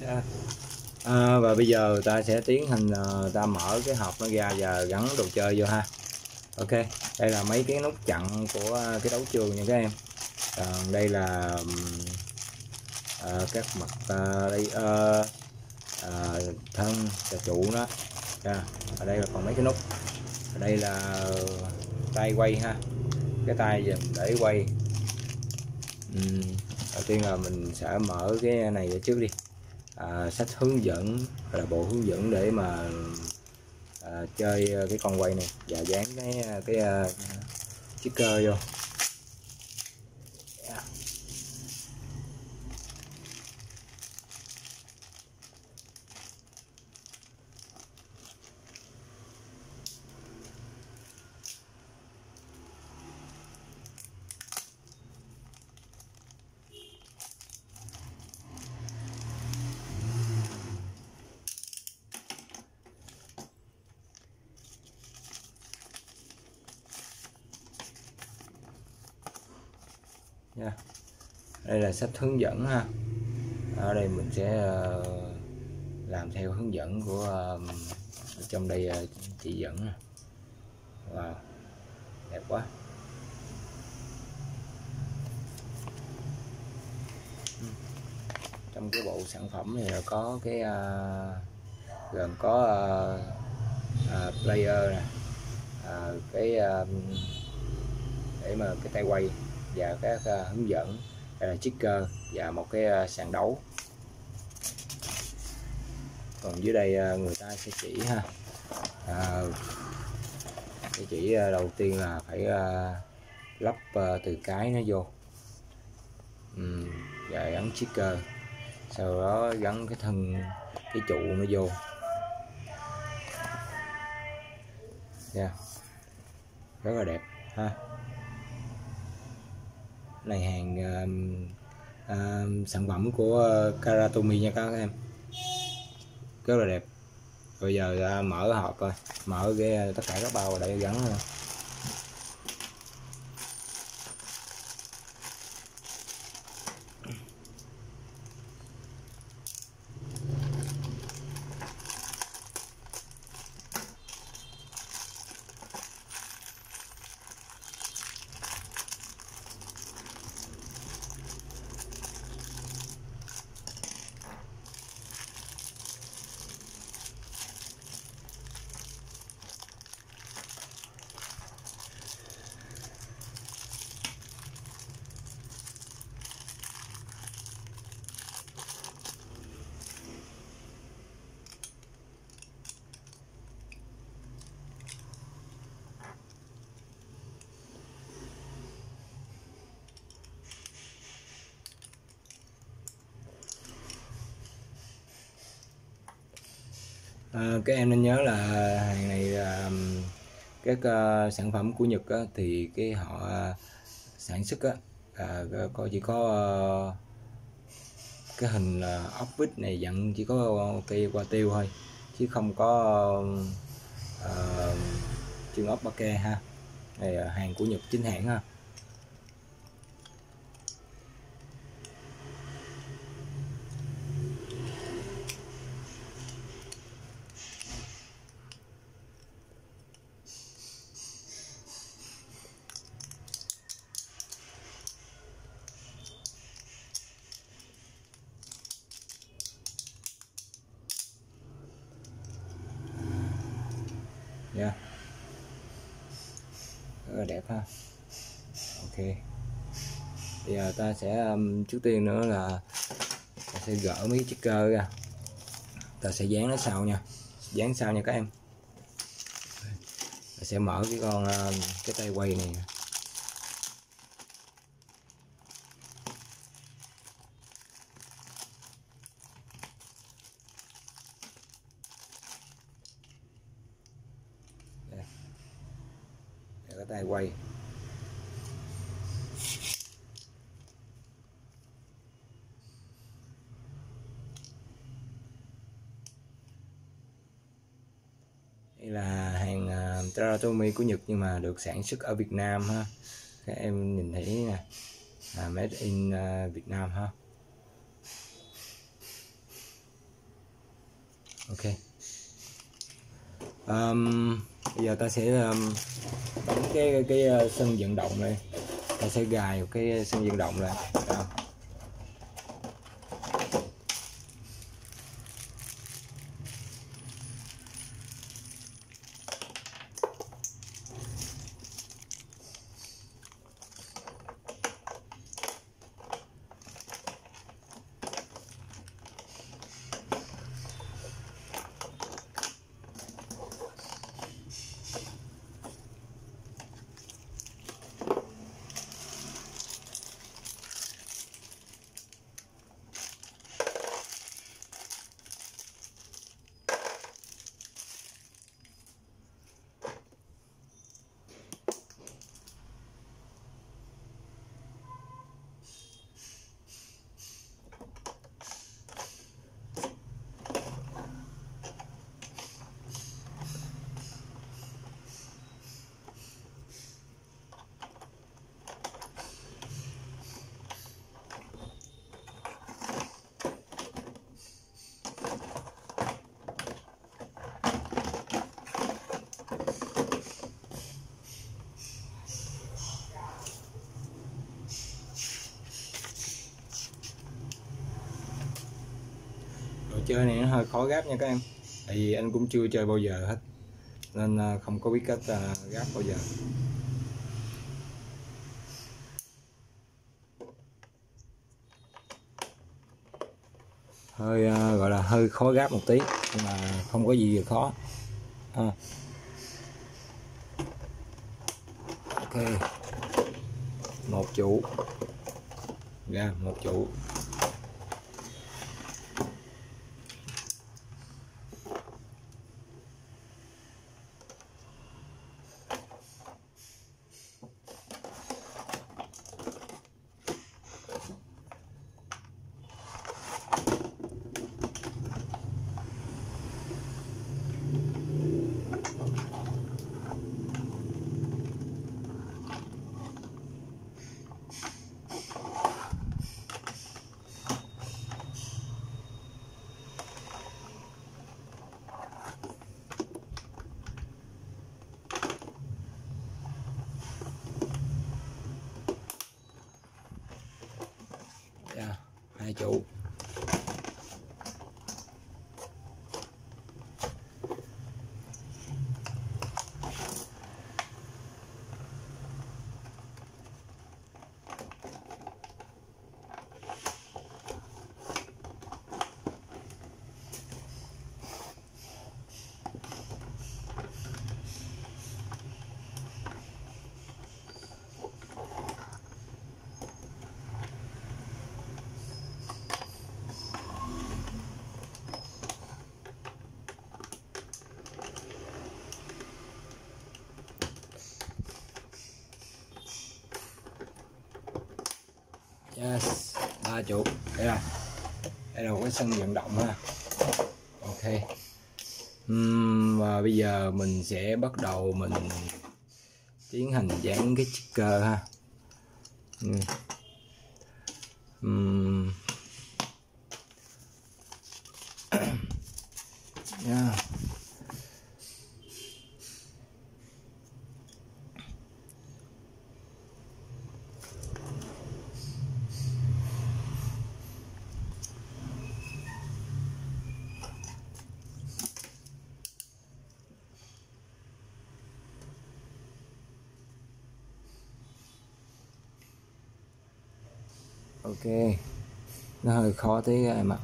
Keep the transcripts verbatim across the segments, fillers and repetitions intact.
À, và bây giờ ta sẽ tiến hành uh, ta mở cái hộp nó ra và gắn đồ chơi vô ha. Ok, đây là mấy cái nút chặn của cái đấu trường nha các em. À, đây là uh, các mặt uh, đây uh, uh, thân và trụ nó. À, ở đây là còn mấy cái nút. Ở đây là tay quay ha, cái tay để quay. uhm, đầu tiên là mình sẽ mở cái này ra trước đi. À, sách hướng dẫn là bộ hướng dẫn để mà à, chơi cái con quay này và dán cái cái uh, sticker vô. Yeah. Yeah. Đây là sách hướng dẫn ha. Ở đây mình sẽ uh, làm theo hướng dẫn của uh, ở trong đây uh, chỉ dẫn. Wow, đẹp quá. Trong cái bộ sản phẩm này là có cái uh, gồm có uh, uh, player nè, uh, cái uh, để mà cái tay quay và các uh, hướng dẫn, đây là sticker và một cái uh, sàn đấu. Còn dưới đây uh, người ta sẽ chỉ ha. Uh, cái chỉ uh, đầu tiên là phải uh, lắp uh, từ cái nó vô, uhm, và gắn sticker, sau đó gắn cái thân cái trụ nó vô. Yeah. Rất là đẹp ha. Này hàng uh, uh, sản phẩm của uh, Karatomi nha các em, rất là đẹp. Bây giờ uh, mở hộp rồi, mở cái uh, tất cả các bao vào đây gắn thôi. À, các em nên nhớ là hàng này là các uh, sản phẩm của Nhật á, thì cái họ uh, sản xuất á, à, có chỉ có uh, cái hình uh, ốc vít này dặn chỉ có cây qua tiêu thôi, chứ không có uh, chân ốc ba ke ha. Này là hàng của Nhật chính hãng ha. Yeah. Rất là đẹp ha. Ok, bây giờ ta sẽ um, trước tiên nữa là ta sẽ gỡ mấy sticker ra, ta sẽ dán nó sau nha, dán sau nha các em. Ta sẽ mở cái con uh, cái tay quay này. Đây. Đây, cái tay quay. Đây là hàng uh, Karatomi của Nhật nhưng mà được sản xuất ở Việt Nam ha. Các em nhìn thấy nè, là made in uh, Việt Nam ha. Ok. Um, bây giờ ta sẽ um, bấm cái cái uh, sân vận động này, ta sẽ gài một cái sân vận động này. Đó. Đồ chơi này nó hơi khó gáp nha các em, tại vì anh cũng chưa chơi bao giờ hết nên không có biết cách gáp bao giờ. Hơi uh, gọi là hơi khó gáp một tí, nhưng mà không có gì khó à. Ok, một trụ ra, một trụ hai trụ. Yes, ba trụ. Đây là đây là một cái sân vận động ha. Ok. Uhm, và bây giờ mình sẽ bắt đầu mình tiến hành dán cái sticker ha. Uhm. Uhm. Yeah. Ok, nó hơi khó tí các em ạ.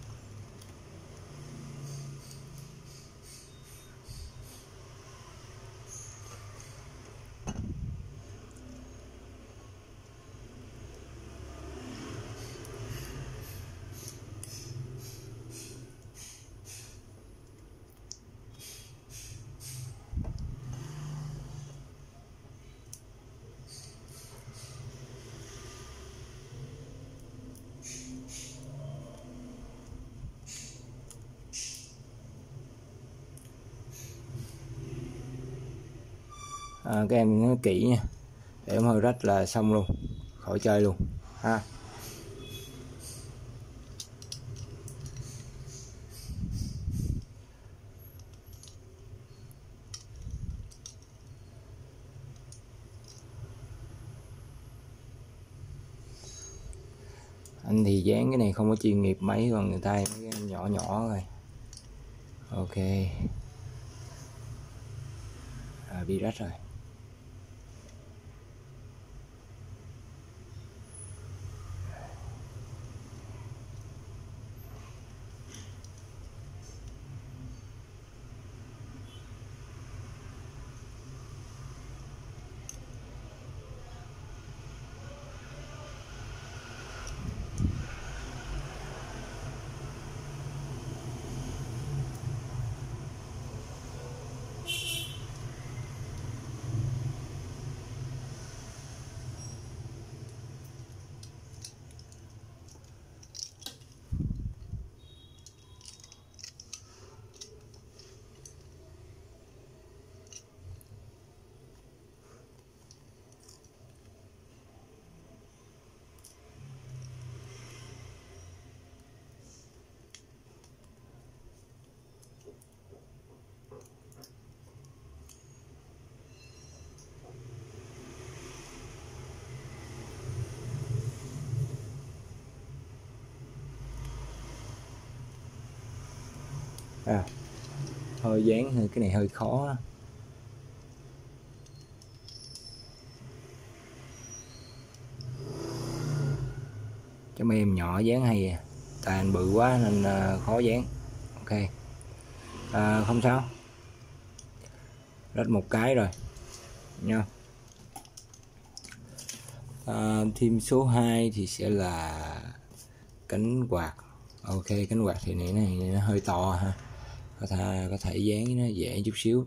À, các em nhớ kỹ nha, để không hơi rách là xong luôn, khỏi chơi luôn ha. Anh thì dán cái này không có chuyên nghiệp mấy, còn người ta mấy cái nhỏ nhỏ rồi. Ok, à, bị rách rồi. À, hơi dán cái này hơi khó. Cho mấy em nhỏ dán hay à, tại anh bự quá nên khó dán. Ok, à, không sao, rách một cái rồi nha. À, thêm số hai thì sẽ là cánh quạt. Ok, cánh quạt thì này, này nó hơi to ha, có thể có thể dán nó dễ chút xíu.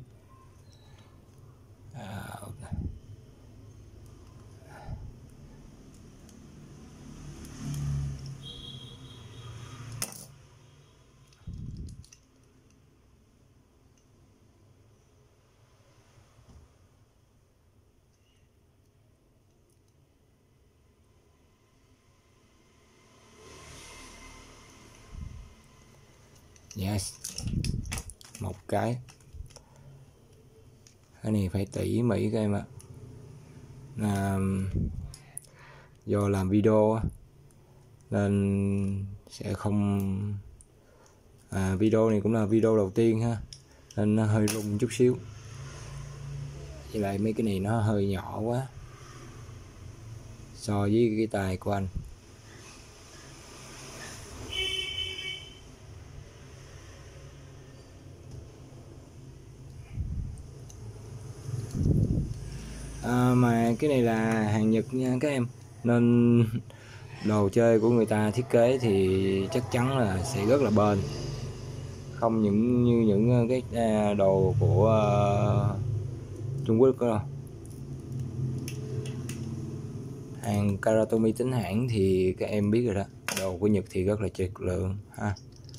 À, okay. Yes, một cái. Cái này phải tỉ mỉ các em ạ. À, do làm video nên sẽ không, à, video này cũng là video đầu tiên ha, nên nó hơi rung chút xíu. Với lại mấy cái này nó hơi nhỏ quá so với cái tay của anh. À, mà cái này là hàng Nhật nha các em, nên đồ chơi của người ta thiết kế thì chắc chắn là sẽ rất là bền, không những như những cái đồ của uh, Trung Quốc đâu. Hàng Karatomi chính hãng thì các em biết rồi đó, đồ của Nhật thì rất là chất lượng ha.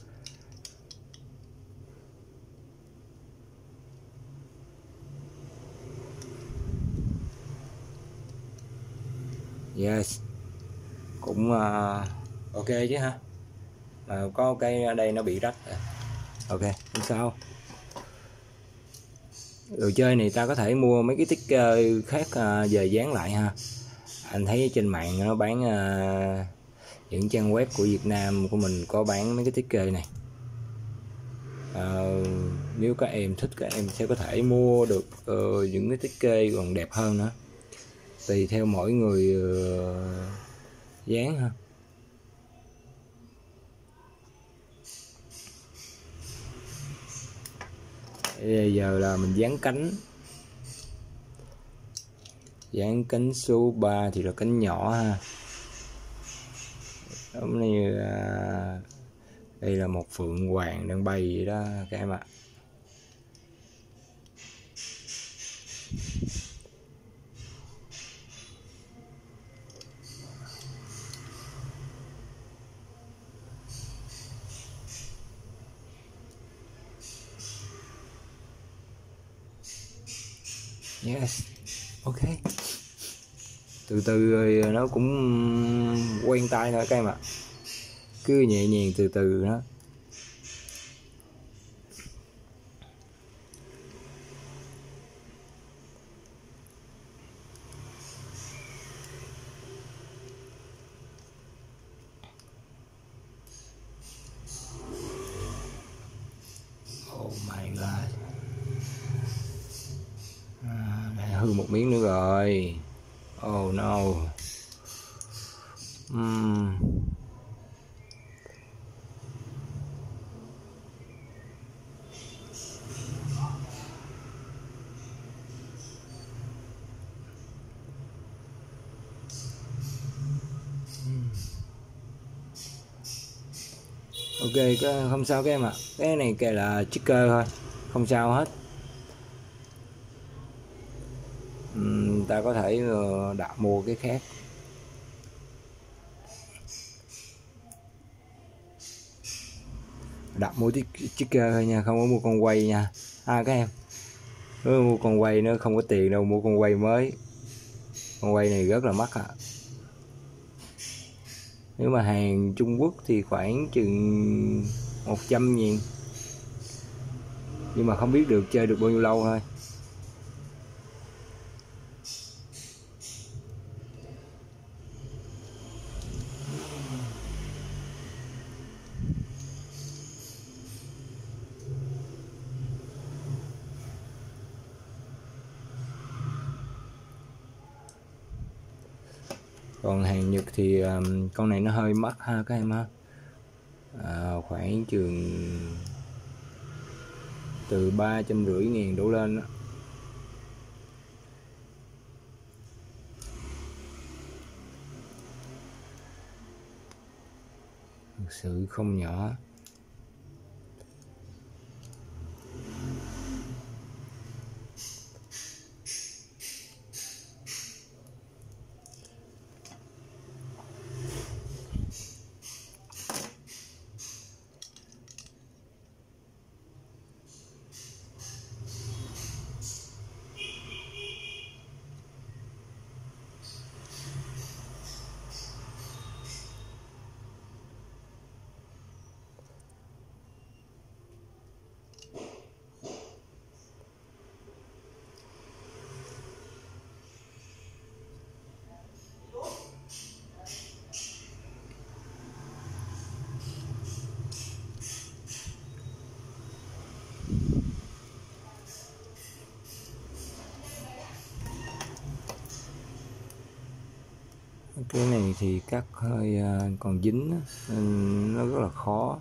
Yes, cũng uh, ok chứ ha, mà có cái ở đây nó bị rách rồi. Ok, không sao. Đồ chơi này ta có thể mua mấy cái sticker khác uh, về dán lại ha. Anh thấy trên mạng nó bán uh, những trang web của Việt Nam của mình có bán mấy cái sticker này. Uh, nếu các em thích các em sẽ có thể mua được uh, những cái sticker còn đẹp hơn nữa, tùy theo mỗi người uh, dán ha. Bây giờ là mình dán cánh. Dán cánh số ba thì là cánh nhỏ ha. Giống như là đây là một phượng hoàng đang bay vậy đó các em ạ. Yes, ok. Từ từ rồi nó cũng quen tay thôi các em ạ. Cứ nhẹ nhàng từ từ đó. hư một miếng nữa rồi. Oh no. uhm. Ok, cái không sao các em ạ. À. Cái này kể là trigger thôi, không sao hết. uhm, ta có thể đặt mua cái khác. Đặt mua trigger thôi nha, không có mua con quay nha. À các em, nếu mua con quay nó không có tiền đâu, mua con quay mới. Con quay này rất là mắc à. Nếu mà hàng Trung Quốc thì khoảng chừng một trăm nghìn. Nhưng mà không biết được chơi được bao nhiêu lâu thôi. Còn hàng Nhật thì um, con này nó hơi mắc ha các em ha. À, khoảng chừng từ ba trăm rưỡi ngàn đổ lên đó. Thực sự không nhỏ. Cái này thì cắt hơi còn dính nên nó rất là khó.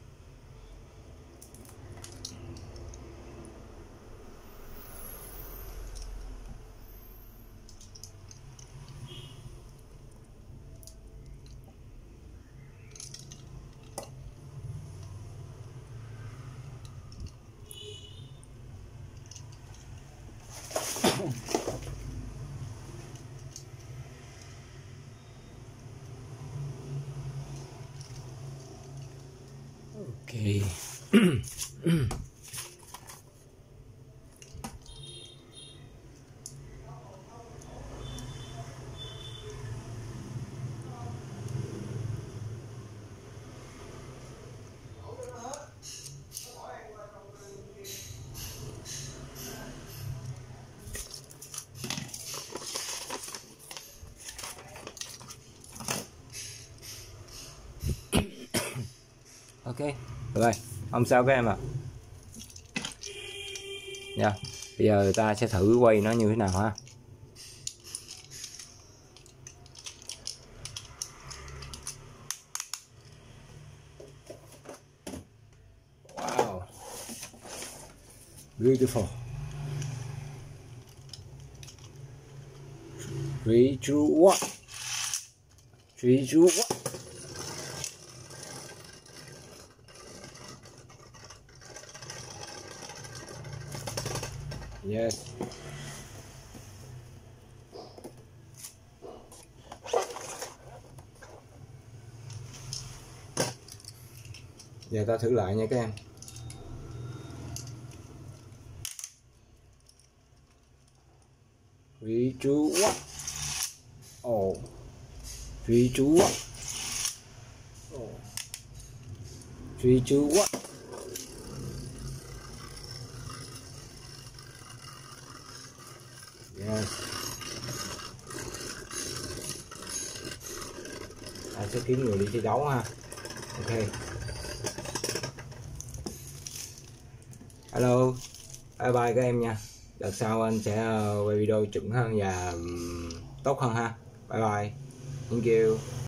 Ok. Ok, rồi, không sao các em ạ. À. Nha, bây giờ ta sẽ thử quay nó như thế nào ha. Wow, beautiful. Three, two, one. Three, two, one. Yes. Giờ ta thử lại nha các em. Three, two, one. Oh. Three, two, one. Oh. Three, two, one. Yes. Ta sẽ kiếm người đi thi đấu ha. Ok. Hello. Bye bye các em nha. đợt sau anh sẽ quay video chuẩn hơn và tốt hơn ha. Bye bye, thank you.